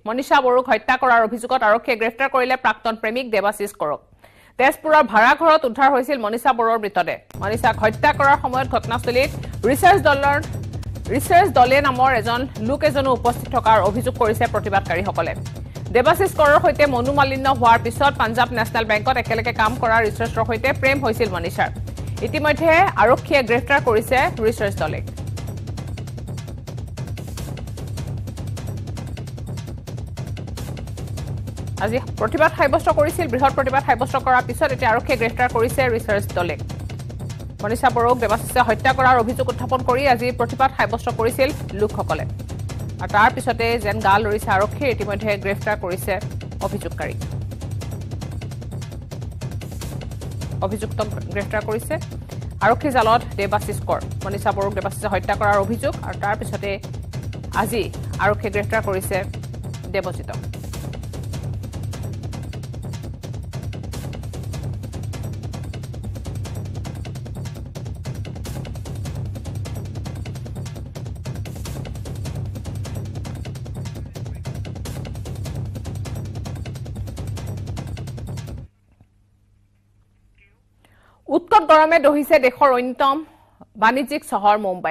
মনীষা বড়োক হত্যা কৰাৰ অভিযোগত আৰক্ষীয়ে গ্ৰেপ্তাৰ কৰিলে প্ৰাক্তন প্ৰেমিক দেৱাশিষ কৰক তেজপুৰৰ ভাড়া ঘৰত উদ্ধাৰ হৈছিল মনীষা বড়োৰ মৃতদেহ মনীষাক হত্যা কৰাৰ সময়ত ঘটনাস্থলীত ৰিচাৰ্জ দলে নামৰ লোক এজনো উপস্থিত থকাৰ অভিযোগ কৰিছে প্ৰতিবাদকাৰীসকলে দেৱাশিষ কৰৰ সৈতে মনোমালিন্য হোৱাৰ পিছত পাঞ্জাব নেচনেল বেংকত একেলগে কাম কৰা ৰিচাৰ্জৰ সৈতে প্ৰেম হৈছিল মনীষাৰ ইতিমধ্যে আৰক্ষীয়ে গ্ৰেপ্তাৰ কৰিছে ৰিচাৰ্জ দলে আজি প্ৰতিবাদ সাব্যস্ত কৰিছিল বৃহৎ প্ৰতিবাদ সাব্যস্ত কৰাৰ পিছত এতিয়া আৰক্ষীয়ে গ্ৰেপ্তাৰ কৰিছে ৰিচাৰ্জ দলে মনীষা বড়োক দেৱাশিষে হত্যা কৰাৰ অভিযোগ উত্থাপন কৰি আজি প্ৰতিবাদ সাব্যস্ত কৰিছিল লোকসকলে আৰু তাৰ পিছতে যেন গাল লৰিছে আৰক্ষীয়ে ইতিমধ্যে গ্ৰেপ্তাৰ কৰিছে অভিযোগকাৰী অভিযুক্তক গ্ৰেপ্তাৰ কৰিছে আৰক্ষী জালত দেৱাশিষ কৰ মনীষা বড়োক দেৱাশিষে হত্যা কৰাৰ অভিযোগ আৰু তাৰ পিছতে আজি আৰক্ষীয়ে গ্ৰেপ্তাৰ কৰিছে দেৱজিতক উৎকট গৰমে দহিছে দেশৰ অন্যতম বাণিজ্যিক চহৰ মুম্বাই